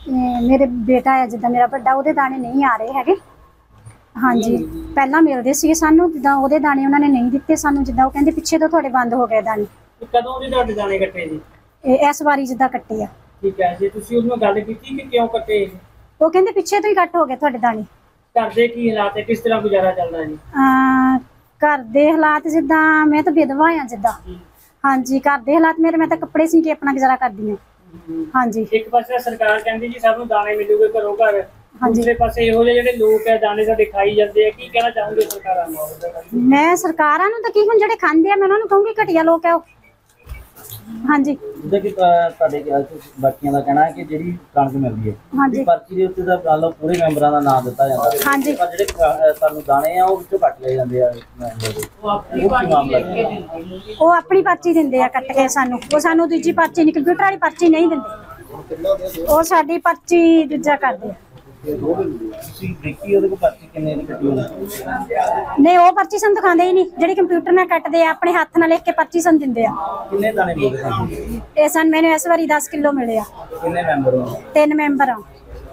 ਮੇਰੇ ਬੇਟਾ ਹੈ ਜਿੱਦਾਂ ਮੇਰਾ ਵੱਡਾ, ਉਹਦੇ ਦਾਣੇ ਨਹੀਂ ਆ ਰਹੇ ਹੈਗੇ। ਹਾਂਜੀ, ਪਹਿਲਾਂ ਮਿਲਦੇ ਸੀਗੇ ਸਾਨੂੰ, ਜਿੱਦਾਂ ਉਹਦੇ ਦਾਣੇ ਉਹਨਾਂ ਨੇ ਨਹੀਂ ਦਿੱਤੇ ਸਾਨੂੰ, ਜਿੱਦਾਂ ਉਹ ਕਹਿੰਦੇ ਪਿੱਛੇ ਤੋਂ ਤੁਹਾਡੇ ਬੰਦ ਹੋ ਗਏ ਦਾਣੇ। ਕਦੋਂ ਦੇ ਤੁਹਾਡੇ ਦਾਣੇ ਕੱਟੇ ਜੀ? ਇਸ ਵਾਰੀ ਜਿੱਦਾਂ ਕੱਟੇ ਆ। ਠੀਕ ਹੈ ਜੀ, ਤੁਸੀਂ ਉਹਨੂੰ ਗੱਲ ਕੀਤੀ ਕਿ ਕਿਉਂ ਕੱਟੇ? ਉਹ ਕਹਿੰਦੇ ਪਿੱਛੇ ਤੋਂ ਹੀ ਕੱਟ ਹੋ ਗਏ ਤੁਹਾਡੇ ਦਾਣੇ। ਘਰ ਦੇ ਕੀ ਹਾਲਾਤ ਹੈ, ਕਿਸ ਤਰ੍ਹਾਂ ਗੁਜ਼ਾਰਾ ਚੱਲਦਾ ਜੀ? ਘਰ ਦੇ ਹਾਲਾਤ ਜਿੱਦਾਂ ਮੈਂ ਤਾਂ ਵਿਧਵਾ ਆ ਜਿੱਦਾਂ। ਹਾਂਜੀ, ਘਰ ਦੇ ਹਾਲਾਤ ਮੇਰੇ, ਮੈਂ ਤਾਂ ਕੱਪੜੇ ਸੀ ਕੇ ਆਪਣਾ ਗੁਜ਼ਾਰਾ ਕਰਦੀ ਹਾਂ। ਹਾਂਜੀ, ਇੱਕ ਪਾਸੇ ਸਰਕਾਰ ਕਹਿੰਦੀ ਜੀ ਸਭ ਨੂੰ ਦਾਣੇ ਮਿਲੂਗੇ ਘਰੋਂ ਘਰ, ਦੂਸਰੇ ਪਾਸੇ ਇਹੋ ਜਿਹੇ ਜਿਹੜੇ ਲੋਕ ਹੈ ਦਾਣੇ ਸਾਡੇ ਖਾਈ ਜਾਂਦੇ ਆ, ਕੀ ਕਹਿਣਾ ਚਾਹੋਗੇ ਸਰਕਾਰਾਂ ਨੂੰ? ਮੈਂ ਸਰਕਾਰਾਂ ਨੂੰ ਤਾਂ ਕੀ, ਹੁਣ ਜਿਹੜੇ ਖਾਂਦੇ ਆ ਮੈਂ ਉਹਨਾਂ ਨੂੰ ਕਹੂੰਗੀ ਘਟੀਆ ਲੋਕ ਹੈ ਉਹ। ਹਾਂਜੀ, ਜਿੱਦਾਂ ਕਿ ਤੁਹਾਡੇ ਬਾਕੀਆਂ ਦਾ ਕਹਿਣਾ ਹੈ ਕਿ ਜਿਹੜੀ ਕਣਕ ਮਿਲਦੀ ਹੈ ਪਰਚੀ ਦੇ ਉੱਤੇ ਤਾਂ ਗੱਲ ਪੂਰੇ ਮੈਂਬਰਾਂ ਦਾ ਨਾਮ ਦਿੱਤਾ ਜਾਂਦਾ, ਹਾਂਜੀ, ਪਰ ਜਿਹੜੇ ਸਾਨੂੰ ਦਾਣੇ ਆ ਉਹ ਵਿੱਚੋਂ ਕੱਟ ਲਏ ਜਾਂਦੇ ਆ। ਉਹ ਆਪਣੀ ਪਰਚੀ ਦਿੰਦੇ ਆ ਕੱਟ ਕੇ ਸਾਨੂੰ, ਉਹ ਸਾਨੂੰ ਦੂਜੀ ਪਰਚੀ ਨਹੀਂ, ਕੰਪਿਊਟਰ ਵਾਲੀ ਪਰਚੀ ਨਹੀਂ ਦਿੰਦੇ, ਉਹ ਸਾਡੀ ਪਰਚੀ ਦੂਜਾ ਕਰਦੇ ਆ। ਤੁਸੀਂ ਦੇਖੀ ਉਹਦੇ ਕੋਲ ਪਰਚੀ ਕਿੰਨੇ ਦੀ ਕੱਟੀ ਹੋਣੀ? ਨਹੀਂ, ਉਹ ਪਰਚੀ ਸਾਨੂੰ ਦਿਖਾਉਂਦੇ ਹੀ ਨਹੀਂ, ਜਿਹੜੀ ਕੰਪਿਊਟਰ ਨਾਲ ਕੱਟਦੇ ਆ ਆਪਣੇ ਹੱਥ ਨਾਲ ਲਿਖ ਕੇ ਪਰਚੀ ਸਾਨੂੰ ਦਿੰਦੇ ਆ। ਕਿੰਨੇ ਦਾਣੇ ਮਿਲਦੇ ਸਾਨੂੰ? ਇਹ ਸਾਨੂੰ ਮੈਨੂੰ ਇਸ ਵਾਰੀ 10 ਕਿਲੋ ਮਿਲੇ ਆ। ਕਿੰਨੇ ਮੈਂਬਰ ਹੋ? 3 ਮੈਂਬਰ ਆ।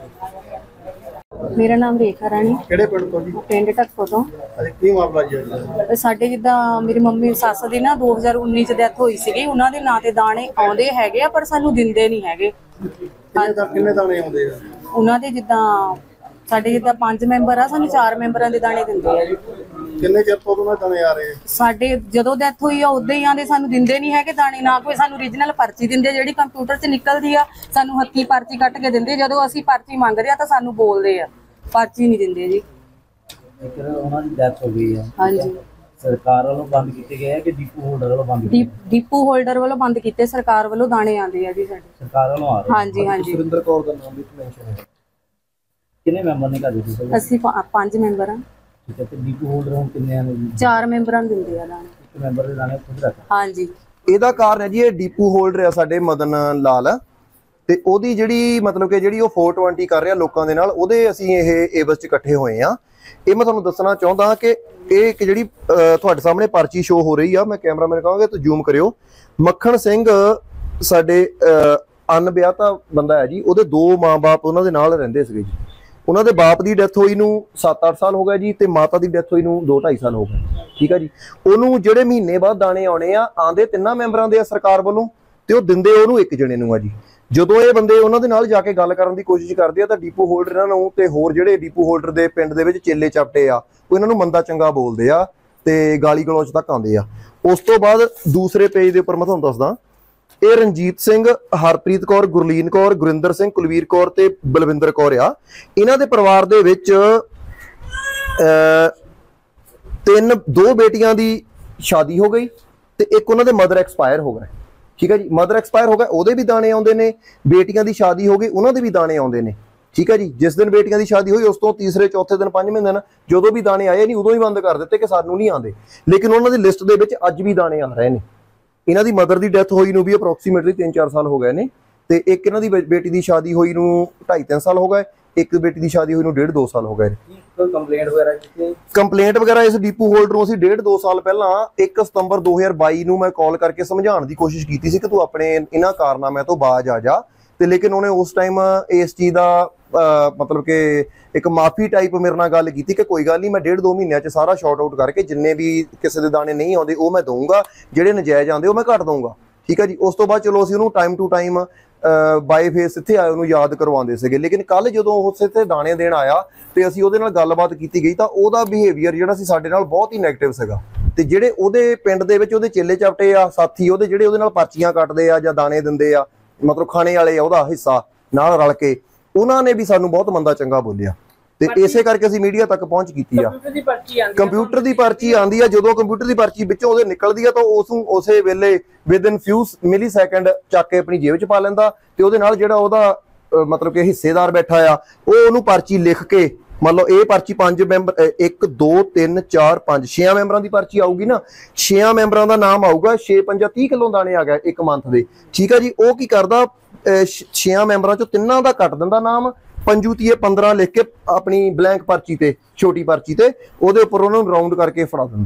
ਮੇਰਾ ਨਾਮ ਰੇਖਾ ਰਾਣੀ। ਕਿਹੜੇ ਪਿੰਡ ਤੋਂ ਜੀ? ਪਿੰਡ ਢੱਕੋ ਤੋਂ। ਕੀ ਮਾਮਲਾ ਜੀ? ਸਾਡੇ ਜਿੱਦਾਂ ਮੇਰੀ ਮੰਮੀ ਸੱਸ ਦੀ ਨਾ 2019 ਚ ਡੈਥ ਹੋਈ ਸੀਗੀ, ਉਹਨਾਂ ਦੇ ਨਾਂ ਤੇ ਦਾਣੇ ਆਉਂਦੇ ਹੈਗੇ ਆ ਪਰ ਸਾਨੂੰ ਦਿੰਦੇ ਨਹੀਂ ਹੈਗੇ। ਕਿੰਨੇ ਦਾਣੇ ਆਉਂਦੇ ਆ ਉਹਨਾਂ ਦੇ? ਜਿੱਦਾਂ ਸਾਡੇ ਜਿੱਦਾਂ 5 ਮੈਂਬਰ ਆ, ਸਾਨੂੰ 4 ਮੈਂਬਰਾਂ ਦੇ ਦਾਣੇ ਦਿੰਦੇ ਆ ਜੀ। ਕਿੰਨੇ ਚਿਰ ਤੋਂ ਉਹਨਾਂ ਦਾਣੇ ਆ ਰਹੇ? ਸਾਡੇ ਜਦੋਂ ਡੈਥ ਹੋਈ ਆ ਉਦੋਂ ਹੀ ਆਂਦੇ, ਸਾਨੂੰ ਦਿੰਦੇ ਨਹੀਂ ਹੈਗੇ ਦਾਣੇ, ਨਾ ਕੋਈ ਸਾਨੂੰ ਓਰੀਜਨਲ ਪਰਚੀ ਦਿੰਦੇ ਜਿਹੜੀ ਕੰਪਿਊਟਰ 'ਚ ਨਿਕਲਦੀ ਆ, ਸਾਨੂੰ ਹੱਥੀਂ ਪਰਚੀ ਕੱਟ ਕੇ ਦਿੰਦੇ। ਜਦੋਂ ਅਸੀਂ ਪਰਚੀ ਮੰਗਦੇ ਆ ਤਾਂ ਸਾਨੂੰ ਬੋਲਦੇ ਆ, ਪਰਚੀ ਨਹੀਂ ਦਿੰਦੇ ਜੀ। ਉਹਨਾਂ ਦੀ ਡੈਥ ਹੋ ਗਈ ਹੈ, ਹਾਂਜੀ, ਸਰਕਾਰ ਵੱਲੋਂ ਬੰਦ ਕੀਤੇ ਗਏ ਆ ਕਿ ਡੀਪੂ ਹੋਲਡਰ ਵੱਲੋਂ ਬੰਦ? ਡੀਪੂ ਹੋਲਡਰ ਵੱਲੋਂ ਬੰਦ ਕੀਤੇ, ਸਰਕਾਰ ਵੱਲੋਂ ਦਾਣੇ ਆਉਂਦੇ ਆ ਜੀ ਸਾਡੇ। ਸਰਕਾਰ ਵੱਲੋਂ ਆ ਰਹੇ? ਹਾਂਜੀ ਹਾਂਜੀ। ਸੁਰਿੰਦਰ ਕੌਰ ਦਾ ਨਾਮ ਵੀ ਮੈਂਸ਼ਨ ਹੈ। ਕਿੰਨੇ ਮੈਂਬਰ ਨੇ ਘਰ ਦੇ? ਅਸੀਂ 5 ਮੈਂਬਰ ਆ। ਠੀਕ ਹੈ, ਤੇ ਡੀਪੂ ਹੋਲਡਰ ਹੁਣ ਕਿੰਨੇ ਆ ਨੇ ਜੀ? 4 ਮੈਂਬਰਾਂ ਨੂੰ ਦਿੰਦੇ ਆ ਦਾਣੇ। ਇੱਕ ਮੈਂਬਰ ਦੇ ਦਾਣੇ ਖੁਦ ਰੱਖ? ਹਾਂਜੀ। ਇਹਦਾ ਕਾਰਨ ਹੈ ਜੀ, ਇਹ ਡੀਪੂ ਹੋਲਡਰ ਆ ਸਾਡੇ ਮਦਨ ਲਾਲ, ਤੇ ਉਹਦੀ ਜਿਹੜੀ ਮਤਲਬ ਕਿ ਜਿਹੜੀ ਉਹ 420 ਕਰ ਰਿਹਾ ਲੋਕਾਂ ਦੇ ਨਾਲ, ਉਹਦੇ ਅਸੀਂ ਇਹ ਏਵਸ ਚ ਇਕੱਠੇ ਹੋਏ ਆ। ਇਹ ਮੈਂ ਤੁਹਾਨੂੰ ਦੱਸਣਾ ਚਾਹੁੰਦਾ ਕਿ ਇਹ ਇੱਕ ਜਿਹੜੀ ਤੁਹਾਡੇ ਸਾਹਮਣੇ ਪਰਚੀ ਸ਼ੋ ਹੋ ਰਹੀ ਆ, ਮੈਂ ਕੈਮਰਾਮੈਨ ਕਹਾਂਗਾ ਤੂੰ ਜ਼ੂਮ ਕਰਿਓ। ਮੱਖਣ ਸਿੰਘ ਸਾਡੇ ਅਣਵਿਆਹਤਾ ਬੰਦਾ ਹੈ ਜੀ, ਉਹਦੇ 2 ਮਾਂ-ਬਾਪ ਉਹਨਾਂ ਦੇ ਨਾਲ ਰਹਿੰਦੇ ਸੀਗੇ ਜੀ। ਉਹਨਾਂ ਦੇ ਬਾਪ ਦੀ ਡੈਥ ਹੋਈ ਨੂੰ 7-8 ਸਾਲ ਹੋ ਗਏ ਜੀ, ਤੇ ਮਾਤਾ ਦੀ ਡੈਥ ਹੋਈ ਨੂੰ 2-2.5 ਸਾਲ ਹੋ ਗਏ। ਠੀਕ ਹੈ ਜੀ, ਉਹਨੂੰ ਜਿਹੜੇ ਮਹੀਨੇ ਬਾਅਦ ਦਾਣੇ ਆਉਣੇ ਆ, ਆਂਦੇ 3 ਮੈਂਬਰਾਂ ਦੇ ਆ ਸਰਕਾਰ ਵੱਲੋਂ, ਤੇ ਉਹ ਦਿੰਦੇ ਉਹਨੂੰ 1 ਜਣੇ ਨੂੰ ਆ ਜੀ। ਜਦੋਂ ਇਹ ਬੰਦੇ ਉਹਨਾਂ ਦੇ ਨਾਲ ਜਾ ਕੇ ਗੱਲ ਕਰਨ ਦੀ ਕੋਸ਼ਿਸ਼ ਕਰਦੇ ਆ ਤਾਂ ਡੀਪੂ ਹੋਲਡਰ ਇਹਨਾਂ ਨੂੰ ਤੇ ਹੋਰ ਜਿਹੜੇ ਡੀਪੂ ਹੋਲਡਰ ਦੇ ਪਿੰਡ ਦੇ ਵਿੱਚ ਚੇਲੇ ਚਾਪਟੇ ਆ, ਉਹ ਇਹਨਾਂ ਨੂੰ ਮੰਦਾ ਚੰਗਾ ਬੋਲਦੇ ਆ ਤੇ ਗਾਲੀ ਗਲੋਚ ਤੱਕ ਆਉਂਦੇ ਆ। ਉਸ ਤੋਂ ਬਾਅਦ ਦੂਸਰੇ ਪੇਜ ਦੇ ਉੱਪਰ ਮੈਂ ਤੁਹਾਨੂੰ ਦੱਸਦਾ, ਇਹ ਰਣਜੀਤ ਸਿੰਘ, ਹਰਪ੍ਰੀਤ ਕੌਰ, ਗੁਰਲੀਨ ਕੌਰ, ਗੁਰਿੰਦਰ ਸਿੰਘ, ਕੁਲਵੀਰ ਕੌਰ ਤੇ ਬਲਵਿੰਦਰ ਕੌਰ ਆ। ਇਹਨਾਂ ਦੇ ਪਰਿਵਾਰ ਦੇ ਵਿੱਚ 2 ਬੇਟੀਆਂ ਦੀ ਸ਼ਾਦੀ ਹੋ ਗਈ ਤੇ ਇੱਕ ਉਹਨਾਂ ਦੇ ਮਦਰ ਐਕਸਪਾਇਰ ਹੋ ਗਏ। ਠੀਕ ਹੈ ਜੀ, ਮਦਰ ਐਕਸਪਾਇਰ ਹੋ ਗਏ, ਉਹਦੇ ਵੀ ਦਾਣੇ ਆਉਂਦੇ ਨੇ। ਬੇਟੀਆਂ ਦੀ ਸ਼ਾਦੀ ਹੋ ਗਈ, ਉਹਨਾਂ ਦੇ ਵੀ ਦਾਣੇ ਆਉਂਦੇ ਨੇ। ਠੀਕ ਹੈ ਜੀ, ਜਿਸ ਦਿਨ ਬੇਟੀਆਂ ਦੀ ਸ਼ਾਦੀ ਹੋਈ ਉਸ ਤੋਂ ਤੀਸਰੇ ਚੌਥੇ ਦਿਨ 5ਵੇਂ ਦਿਨ ਜਦੋਂ ਵੀ ਦਾਣੇ ਆਏ ਨਹੀਂ, ਉਦੋਂ ਹੀ ਬੰਦ ਕਰ ਦਿੱਤੇ ਕਿ ਸਾਨੂੰ ਨਹੀਂ ਆਉਂਦੇ। ਲੇਕਿਨ ਉਹਨਾਂ ਦੀ ਲਿਸਟ ਦੇ ਵਿੱਚ ਅੱਜ ਵੀ ਦਾਣੇ ਆ ਰਹੇ ਨੇ। ਇਹਨਾਂ ਦੀ ਮਦਰ ਦੀ ਡੈਥ ਹੋਈ ਨੂੰ ਵੀ ਅਪਰੋਕਸੀਮੇਟਲੀ 3-4 ਸਾਲ ਹੋ ਗਏ ਨੇ, ਤੇ ਇੱਕ ਇਹਨਾਂ ਦੀ ਬੇਟੀ ਦੀ ਸ਼ਾਦੀ ਹੋਈ ਨੂੰ 2.5-3 ਸਾਲ ਹੋ ਗਏ, ਇੱਕ ਬੇਟੀ ਦੀ ਸ਼ਾਦੀ ਹੋਈ ਨੂੰ 1.5-2 ਸਾਲ ਹੋ ਗਏ। ਕੰਪਲੇਂਟ ਵਗੈਰਾ ਇਸ ਡੀਪੂ ਹੋਲਡਰ ਨੂੰ ਅਸੀਂ 1.5-2 ਸਾਲ ਪਹਿਲਾਂ 1 ਸਤੰਬਰ 2022 ਨੂੰ ਮੈਂ ਕਾਲ ਕਰਕੇ ਸਮਝਾਉਣ ਦੀ ਕੋਸ਼ਿਸ਼ ਕੀਤੀ ਸੀ ਕਿ ਤੂੰ ਆਪਣੇ ਇਹਨਾਂ ਕਾਰਨਾਮਿਆਂ ਤੋਂ ਬਾਜ਼ ਆ ਜਾ, ਤੇ ਲੇਕਿਨ ਉਹਨੇ ਉਸ ਟਾਈਮ ਇਸ ਚੀਜ਼ ਦਾ ਮਤਲਬ ਕਿ ਇੱਕ ਮਾਫੀ ਟਾਈਪ ਮੇਰੇ ਨਾਲ ਗੱਲ ਕੀਤੀ ਕਿ ਕੋਈ ਗੱਲ ਨਹੀਂ, ਮੈਂ 1.5-2 ਮਹੀਨਿਆਂ 'ਚ ਸਾਰਾ ਸ਼ਾਰਟ ਆਊਟ ਕਰਕੇ ਜਿੰਨੇ ਵੀ ਕਿਸੇ ਦੇ ਦਾਣੇ ਨਹੀਂ ਆਉਂਦੇ ਉਹ ਮੈਂ ਦਊਂਗਾ, ਜਿਹੜੇ ਨਜਾਇਜ਼ ਆਉਂਦੇ ਉਹ ਮੈਂ ਘੱਟ ਦਊਂਗਾ। ਠੀਕ ਹੈ ਜੀ, ਉਸ ਤੋਂ ਬਾਅਦ ਚਲੋ ਅਸੀਂ ਉਹਨੂੰ ਟਾਈਮ ਟੂ ਟਾਈਮ ਬਾਈ ਫੇਸ ਇੱਥੇ ਆਏ ਉਹਨੂੰ ਯਾਦ ਕਰਵਾਉਂਦੇ ਸੀਗੇ। ਲੇਕਿਨ ਕੱਲ ਜਦੋਂ ਉਸ ਇੱਥੇ ਦਾਣੇ ਦੇਣ ਆਇਆ ਤੇ ਅਸੀਂ ਉਹਦੇ ਨਾਲ ਗੱਲਬਾਤ ਕੀਤੀ ਗਈ ਤਾਂ ਉਹਦਾ ਬਿਹੇਵੀਅਰ ਜਿਹੜਾ ਸੀ ਸਾਡੇ ਨਾਲ ਬਹੁਤ ਹੀ ਨੈਗੇਟਿਵ ਸੀਗਾ। ਤੇ ਜਿਹੜੇ ਉਹਦੇ ਪਿੰਡ ਦੇ ਵਿੱਚ ਉਹਦੇ ਚੇਲੇ ਚਾਪਟੇ ਆ, ਸਾਥੀ ਉਹਦੇ ਜਿਹੜੇ ਉਹਦੇ ਨਾਲ ਪਰਚੀਆਂ ਕੱਟਦੇ ਆ ਜਾਂ ਦਾਣੇ ਦਿੰਦੇ ਆ, ਮਤਲਬ ਖਾਣੇ ਵਾਲੇ ਆ ਉਹਦਾ ਹਿੱਸਾ ਨਾਲ ਰਲ ਕੇ, ਉਹਨਾਂ ਨੇ ਵੀ ਸਾਨੂੰ ਬਹੁਤ ਮੰਦਾ ਚੰਗਾ ਬੋਲਿਆ। ਤੇ ਇਸੇ ਕਰਕੇ ਅਸੀਂ ਮੀਡੀਆ ਤੱਕ ਪਹੁੰਚ ਕੀਤੀ ਆ। ਕੰਪਿਊਟਰ ਦੀ ਪਰਚੀ ਆਂਦੀ ਆ, ਜਦੋਂ ਕੰਪਿਊਟਰ ਦੀ ਪਰਚੀ ਵਿੱਚੋਂ ਉਹਦੇ ਨਿਕਲਦੀ ਆ ਤਾਂ ਉਸ ਨੂੰ ਉਸੇ ਵੇਲੇ ਵਿਦਨ ਫਿਊ ਮਿਲੀ ਸੈਕਿੰਡ ਚੱਕ ਕੇ ਆਪਣੀ ਜੇਬ 'ਚ ਪਾ ਲੈਂਦਾ, ਤੇ ਉਹਦੇ ਨਾਲ ਜਿਹੜਾ ਉਹਦਾ ਮਤਲਬ ਕਿ ਹਿੱਸੇਦਾਰ ਬੈਠਾ ਆ ਉਹ ਉਹਨੂੰ ਪਰਚੀ ਲਿਖ ਕੇ, ਮੰਨ ਲਓ ਇਹ ਪਰਚੀ 5 ਮੈਂਬਰ 1 2 3 4 5 6 ਮੈਂਬਰਾਂ ਦੀ ਪਰਚੀ ਆਊਗੀ ਨਾ, 6 ਮੈਂਬਰਾਂ ਦਾ ਨਾਮ ਆਊਗਾ, 6 5 30 ਕਿਲੋ ਦਾਣੇ ਆ ਗਏ 1 ਮੰਥ ਦੇ। ਠੀਕ ਹੈ ਜੀ, ਉਹ ਕੀ ਕਰਦਾ 6 ਮੈਂਬਰਾਂ ਚੋਂ 3 ਦਾ ਕੱਟ ਦਿੰਦਾ ਨਾਮ, 5 15 ਲਿਖ ਕੇ ਆਪਣੀ ਬਲੈਂਕ ਪਰਚੀ ਤੇ, ਛੋਟੀ ਪਰਚੀ ਤੇ ਉਹਦੇ ਉੱਪਰ ਉਹਨਾਂ ਨੂੰ ਰਾਉਂਡ ਕਰਕੇ ਫੜਾ ਦਿੰਦਾ।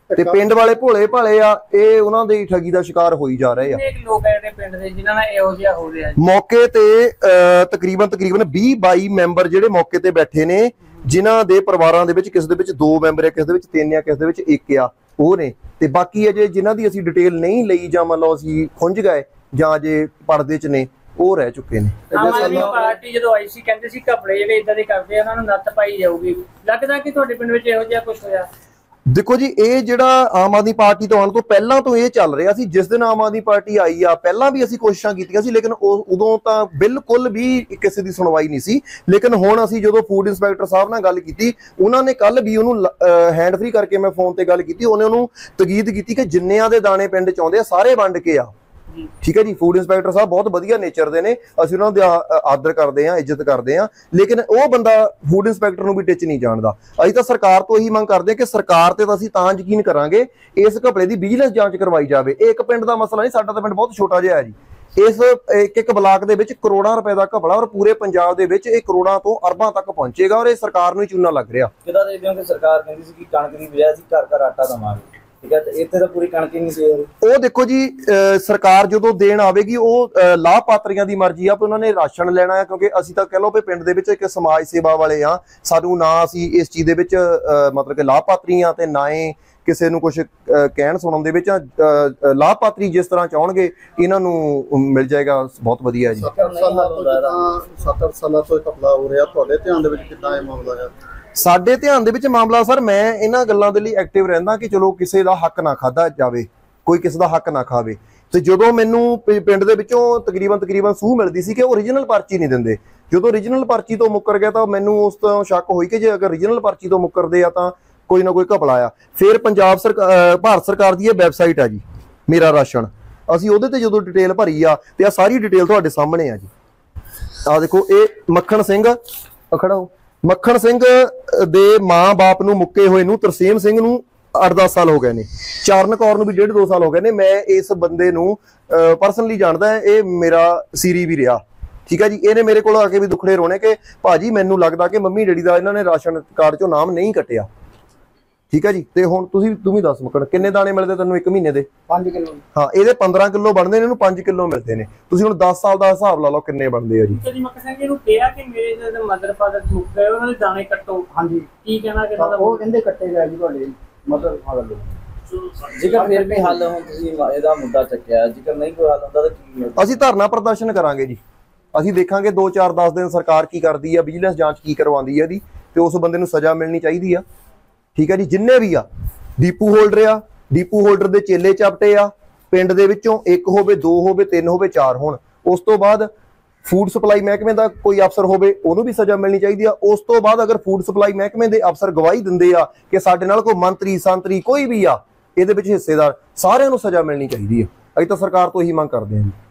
ਤੇ ਪਿੰਡ ਵਾਲੇ ਭੋਲੇ ਭਾਲੇ ਆ, ਇਹ ਉਹਨਾਂ ਦੇ ਠੱਗੀ ਦਾ ਸ਼ਿਕਾਰ ਹੋਈ ਜਾ ਰਹੇ ਆ। ਕਿੰਨੇ ਕੁ ਲੋਕ ਹੈ ਜਿਹੜੇ ਪਿੰਡ ਦੇ ਜਿਨ੍ਹਾਂ ਨਾਲ ਇਹੋ ਜਿਹਾ ਹੋ ਰਿਹਾ ਜੀ? ਮੌਕੇ ਤੇ ਤਕਰੀਬਨ 20-22 ਮੈਂਬਰ ਜਿਹੜੇ ਮੌਕੇ ਤੇ ਬੈਠੇ ਨੇ, ਜਿਨ੍ਹਾਂ ਦੇ ਪਰਿਵਾਰਾਂ ਦੇ ਵਿੱਚ ਕਿਸੇ ਦੇ ਵਿੱਚ 2 ਮੈਂਬਰ ਆ, ਕਿਸੇ ਦੇ ਵਿੱਚ 3 ਆ, ਕਿਸੇ ਦੇ ਵਿੱਚ 1 ਆ, ਉਹ ਨੇ। ਤੇ ਬਾਕੀ ਅਜੇ ਜਿਨ੍ਹਾਂ ਦੀ ਅਸੀਂ ਡਿਟੇਲ ਨਹੀਂ ਲਈ ਜਾਂ ਮੰਨ ਲਓ ਅਸੀਂ ਖੁੰਝ ਗਏ ਜਾਂ ਅਜੇ ਪਰਦੇ 'ਚ ਨੇ, ਉਹ ਰਹਿ ਚੁੱਕੇ ਨੇ। ਆਮ ਆਦਮੀ ਪਾਰਟੀ ਜਦੋਂ ਆਈ ਸੀ ਕਹਿੰਦੇ ਸੀ ਘਪਲੇ ਜਿਹੜੇ ਇਦਾਂ ਦੇ ਕਰਦੇ ਆ ਉਹਨਾਂ ਨੂੰ ਨੱਥ ਪਾਈ ਜਾਊਗੀ, ਲੱਗਦਾ ਕਿ ਤੁਹਾਡੇ ਪਿੰਡ ਵਿੱਚ ਇਹੋ ਜਿਹਾ ਕੁਝ ਹੋਇਆ? ਦੇਖੋ ਜੀ, ਇਹ ਜਿਹੜਾ ਆਮ ਆਦਮੀ ਪਾਰਟੀ ਤੋਂ ਆਉਣ ਤੋਂ ਪਹਿਲਾਂ ਤੋਂ ਇਹ ਚੱਲ ਰਿਹਾ ਸੀ। ਜਿਸ ਦਿਨ ਆਮ ਆਦਮੀ ਪਾਰਟੀ ਆਈ ਆ, ਪਹਿਲਾਂ ਵੀ ਅਸੀਂ ਕੋਸ਼ਿਸ਼ਾਂ ਕੀਤੀਆਂ ਸੀ, ਲੇਕਿਨ ਉਦੋਂ ਤਾਂ ਬਿਲਕੁਲ ਵੀ ਕਿਸੇ ਦੀ ਸੁਣਵਾਈ ਨਹੀਂ ਸੀ। ਲੇਕਿਨ ਹੁਣ ਅਸੀਂ ਜਦੋਂ ਫੂਡ ਇੰਸਪੈਕਟਰ ਸਾਹਿਬ ਨਾਲ ਗੱਲ ਕੀਤੀ, ਉਹਨਾਂ ਨੇ ਕੱਲ ਵੀ ਉਹਨੂੰ ਹੈਂਡ ਫ੍ਰੀ ਕਰਕੇ ਮੈਂ ਫੋਨ ਤੇ ਗੱਲ ਕੀਤੀ, ਉਹਨੇ ਉਹਨੂੰ ਤਕੀਦ ਕੀਤੀ ਕਿ ਜਿੰਨਿਆਂ ਦੇ ਦਾਣੇ ਪਿੰਡ ਚ ਆਉਂਦੇ ਆ ਸਾਰੇ ਵੰਡ ਕੇ ਆ। ਠੀਕ ਹੈ ਜੀ, ਫੂਡ ਇੰਸਪੈਕਟਰ ਸਾਹਿਬ ਬਹੁਤ ਵਧੀਆ ਨੇਚਰ ਦੇ ਨੇ, ਅਸੀਂ ਉਹਨਾਂ ਦਾ ਆਦਰ ਕਰਦੇ ਹਾਂ, ਇੱਜ਼ਤ ਕਰਦੇ ਹਾਂ, ਲੇਕਿਨ ਉਹ ਬੰਦਾ ਫੂਡ ਇੰਸਪੈਕਟਰ ਨੂੰ ਵੀ ਟਿੱਚ ਨਹੀਂ ਜਾਣਦਾ। ਅਸੀਂ ਤਾਂ ਸਰਕਾਰ ਤੋਂ ਇਹੀ ਮੰਗ ਕਰਦੇ ਹਾਂ ਕਿ ਸਰਕਾਰ ਤੇ ਤਾਂ ਅਸੀਂ ਤਾਂ ਯਕੀਨ ਕਰਾਂਗੇ ਇਸ ਘਪਲੇ ਦੀ ਵਿਜੀਲੈਂਸ ਜਾਂਚ ਕਰਵਾਈ ਜਾਵੇ। ਇਹ ਇੱਕ ਪਿੰਡ ਦਾ ਮਸਲਾ ਨਹੀਂ, ਸਾਡਾ ਤਾਂ ਪਿੰਡ ਬਹੁਤ ਛੋਟਾ ਜਿਹਾ ਹੈ ਜੀ। ਇਸ ਇੱਕ ਬਲਾਕ ਦੇ ਵਿੱਚ ਕਰੋੜਾਂ ਰੁਪਏ ਦਾ ਘਪਲਾ, ਔਰ ਪੂਰੇ ਪੰਜਾਬ ਦੇ ਵਿੱਚ ਇਹ ਕਰੋੜਾਂ ਤੋਂ ਅਰਬਾਂ ਤੱਕ ਪਹੁੰਚੇਗਾ, ਔਰ ਇਹ ਸਰਕਾਰ ਨੂੰ ਹੀ ਚੂਨਾ ਲੱਗ ਰਿਹਾ। ਕਿਦਾਂ ਦੇਖਦੇ ਹੋ ਕਿ ਸਰਕਾਰ ਕਹਿੰਦੀ ਸੀ ਕਿ ਕਣਕ ਦੀ ਬਜਾਏ ਅਸੀਂ ਘਰ ਘਰ ਆਟਾ ਦਵਾਂਗੇ, ਠੀਕ ਹੈ, ਤੇ ਇੱਥੇ ਤਾਂ ਪੂਰੀ ਕਣਕ ਹੀ ਨਹੀਂ ਦੇ ਰਹੀ। ਉਹ ਦੇਖੋ ਜੀ, ਸਰਕਾਰ ਜਦੋਂ ਦੇਣ ਆਵੇਗੀ ਉਹ ਲਾਭਪਾਤਰੀਆਂ ਦੀ ਮਰਜ਼ੀ ਆ ਕਿ ਉਹਨਾਂ ਨੇ ਰਾਸ਼ਨ ਲੈਣਾ ਹੈ, ਕਿਉਂਕਿ ਅਸੀਂ ਤਾਂ ਕਹਿ ਲਓ ਵੀ ਪਿੰਡ ਦੇ ਵਿੱਚ ਇੱਕ ਸਮਾਜ ਸੇਵਾ ਵਾਲੇ ਆ, ਸਾਨੂੰ ਨਾ ਅਸੀਂ ਇਸ ਚੀਜ਼ ਦੇ ਵਿੱਚ ਮਤਲਬ ਕਿ ਲਾਭਪਾਤਰੀ ਆ ਤੇ ਨਾ ਹੀ ਕਿਸੇ ਨੂੰ ਕੁਝ ਕਹਿਣ ਸੁਣਨ ਦੇ ਵਿੱਚ। ਲਾਭਪਾਤਰੀ ਜਿਸ ਤਰ੍ਹਾਂ ਚਾਹਣਗੇ ਇਹਨਾਂ ਨੂੰ ਮਿਲ ਜਾਏਗਾ, ਬਹੁਤ ਵਧੀਆ ਜੀ। 7-8 ਸਾਲਾਂ ਤੋਂ ਘਪਲਾ ਹੋ ਰਿਹਾ, ਤੁਹਾਡੇ ਧਿਆਨ ਦੇ ਵਿੱਚ ਕਿੱਦਾਂ ਇਹ ਮਾਮਲਾ ਹੈ? ਸਾਡੇ ਧਿਆਨ ਦੇ ਵਿੱਚ ਮਾਮਲਾ ਸਰ, ਮੈਂ ਇਹਨਾਂ ਗੱਲਾਂ ਦੇ ਲਈ ਐਕਟਿਵ ਰਹਿੰਦਾ ਕਿ ਚਲੋ ਕਿਸੇ ਦਾ ਹੱਕ ਨਾ ਖਾਧਾ ਜਾਵੇ, ਕੋਈ ਕਿਸੇ ਦਾ ਹੱਕ ਨਾ ਖਾਵੇ। ਤੇ ਜਦੋਂ ਮੈਨੂੰ ਪਿੰਡ ਦੇ ਵਿੱਚੋਂ ਤਕਰੀਬਨ ਸੂਹ ਮਿਲਦੀ ਸੀ ਕਿ ਉਹ ਓਰੀਜਨਲ ਪਰਚੀ ਨਹੀਂ ਦਿੰਦੇ, ਜਦੋਂ ਓਰੀਜਨਲ ਪਰਚੀ ਤੋਂ ਮੁੱਕਰ ਗਿਆ ਤਾਂ ਮੈਨੂੰ ਉਸ ਤੋਂ ਸ਼ੱਕ ਹੋਈ ਕਿ ਜੇ ਅਗਰ ਓਰੀਜਨਲ ਪਰਚੀ ਤੋਂ ਮੁੱਕਰਦੇ ਆ ਤਾਂ ਕੋਈ ਨਾ ਕੋਈ ਘਪਲਾ ਆ। ਫਿਰ ਪੰਜਾਬ ਸਰਕਾਰ, ਭਾਰਤ ਸਰਕਾਰ ਦੀ ਇਹ ਵੈਬਸਾਈਟ ਆ ਜੀ, ਮੇਰਾ ਰਾਸ਼ਨ, ਅਸੀਂ ਉਹਦੇ ਤੇ ਜਦੋਂ ਡਿਟੇਲ ਭਰੀ ਆ ਤੇ ਆ ਸਾਰੀ ਡਿਟੇਲ ਤੁਹਾਡੇ ਸਾਹਮਣੇ ਆ ਜੀ। ਆ ਦੇਖੋ, ਇਹ ਮੱਖਣ ਸਿੰਘ ਖੜਾ ਹੋ, ਮੱਖਣ ਸਿੰਘ ਦੇ ਮਾਂ-ਬਾਪ ਨੂੰ ਮੁੱਕੇ ਹੋਏ ਨੂੰ ਤਰਸੇਮ ਸਿੰਘ ਨੂੰ 8-10 ਸਾਲ ਹੋ ਗਏ ਨੇ, ਚਰਨ ਕੌਰ ਨੂੰ ਵੀ 1.5-2 ਸਾਲ ਹੋ ਗਏ ਨੇ। ਮੈਂ ਇਸ ਬੰਦੇ ਨੂੰ ਪਰਸਨਲੀ ਜਾਣਦਾ, ਇਹ ਮੇਰਾ ਸੀਰੀ ਵੀ ਰਿਹਾ। ਠੀਕ ਹੈ ਜੀ, ਇਹਨੇ ਮੇਰੇ ਕੋਲ ਆ ਕੇ ਵੀ ਦੁੱਖੜੇ ਰੋਣੇ ਕਿ ਭਾਜੀ ਮੈਨੂੰ ਲੱਗਦਾ ਕਿ ਮੰਮੀ ਡੈਡੀ ਦਾ ਇਹਨਾਂ ਨੇ ਰਾਸ਼ਨ ਕਾਰਡ ਚੋਂ ਨਾਮ ਨਹੀਂ ਕੱਟਿਆ। ਠੀਕ ਹੈ ਜੀ, ਤੇ ਹੁਣ ਤੂੰ ਵੀ ਦੱਸ ਮੱਕੜ, ਕਿੰਨੇ ਦਾਣੇ ਮਿਲਦੇ ਤੈਨੂੰ 1 ਮਹੀਨੇ ਦੇ? 5 ਕਿਲੋ। ਹਾਂ, ਇਹਦੇ 15 ਕਿਲੋ ਬਣਦੇ ਨੇ, ਇਹਨੂੰ 5 ਕਿਲੋ ਮਿਲਦੇ ਨੇ। ਤੁਸੀਂ ਹੁਣ 10 ਸਾਲ ਦਾ ਹਿਸਾਬ ਲਾ ਲਓ ਕਿੰਨੇ ਬਣਦੇ ਆ ਜੀ। ਜੀ ਮੱਕੜ ਸਿੰਘ ਜੀ ਨੂੰ ਕਿਹਾ ਕਿ ਮੇਰੇ ਜਿਹੜੇ ਮਦਰ ਫਾਦਰ ਮੁੱਕ ਗਏ ਉਹਨਾਂ ਦੇ ਦਾਣੇ ਕੱਟੋ, ਹਾਂਜੀ, ਕੀ ਕਹਿਣਾ ਕਿ ਉਹ ਕਹਿੰਦੇ ਕੱਟੇ ਗਏ ਜੀ ਤੁਹਾਡੇ ਮਦਰ ਫਾਦਰ ਦੇ। ਜੇਕਰ ਫਿਰ ਵੀ ਹੱਲ ਹੁਣ ਤੁਸੀਂ ਇਹਦਾ ਮੁੱਦਾ ਚੱਕਿਆ, ਜੇਕਰ ਨਹੀਂ ਕੋਈ ਹੱਲ ਹੁੰਦਾ ਤਾਂ ਕੀ ਹੋਊਗਾ? ਅਸੀਂ ਧਰਨਾ ਪ੍ਰਦਰਸ਼ਨ ਕਰਾਂਗੇ ਜੀ। ਅਸੀਂ ਦੇਖਾਂਗੇ 2-4-10 ਦਿਨ ਸਰਕਾਰ ਕੀ ਕਰਦੀ ਆ, ਵਿਜੀਲੈਂਸ ਜਾਂਚ ਕੀ ਕਰਵਾਉਂਦੀ ਆ ਇਹਦੀ, ਤੇ ਉਸ ਬੰਦੇ ਨੂੰ ਸਜ਼ਾ ਮਿਲਣੀ ਚਾਹੀਦੀ ਆ। ਠੀਕ ਹੈ ਜੀ, ਜਿੰਨੇ ਵੀ ਆ ਡੀਪੂ ਹੋਲਡਰ ਆ, ਡੀਪੂ ਹੋਲਡਰ ਦੇ ਚੇਲੇ ਚਾਪਟੇ ਆ, ਪਿੰਡ ਦੇ ਵਿੱਚੋਂ 1 ਹੋਵੇ, 2 ਹੋਵੇ, 3 ਹੋਵੇ, 4 ਹੋਣ। ਉਸ ਤੋਂ ਬਾਅਦ ਫੂਡ ਸਪਲਾਈ ਮਹਿਕਮੇ ਦਾ ਕੋਈ ਅਫਸਰ ਹੋਵੇ, ਉਹਨੂੰ ਵੀ ਸਜ਼ਾ ਮਿਲਣੀ ਚਾਹੀਦੀ ਆ। ਉਸ ਤੋਂ ਬਾਅਦ ਅਗਰ ਫੂਡ ਸਪਲਾਈ ਮਹਿਕਮੇ ਦੇ ਅਫਸਰ ਗਵਾਹੀ ਦਿੰਦੇ ਆ ਕਿ ਸਾਡੇ ਨਾਲ ਕੋਈ ਮੰਤਰੀ ਸੰਤਰੀ ਕੋਈ ਵੀ ਆ ਇਹਦੇ ਵਿੱਚ ਹਿੱਸੇਦਾਰ, ਸਾਰਿਆਂ ਨੂੰ ਸਜ਼ਾ ਮਿਲਣੀ ਚਾਹੀਦੀ ਆ। ਅਸੀਂ ਤਾਂ ਸਰਕਾਰ ਤੋਂ ਇਹੀ ਮੰਗ ਕਰਦੇ ਹਾਂ ਜੀ।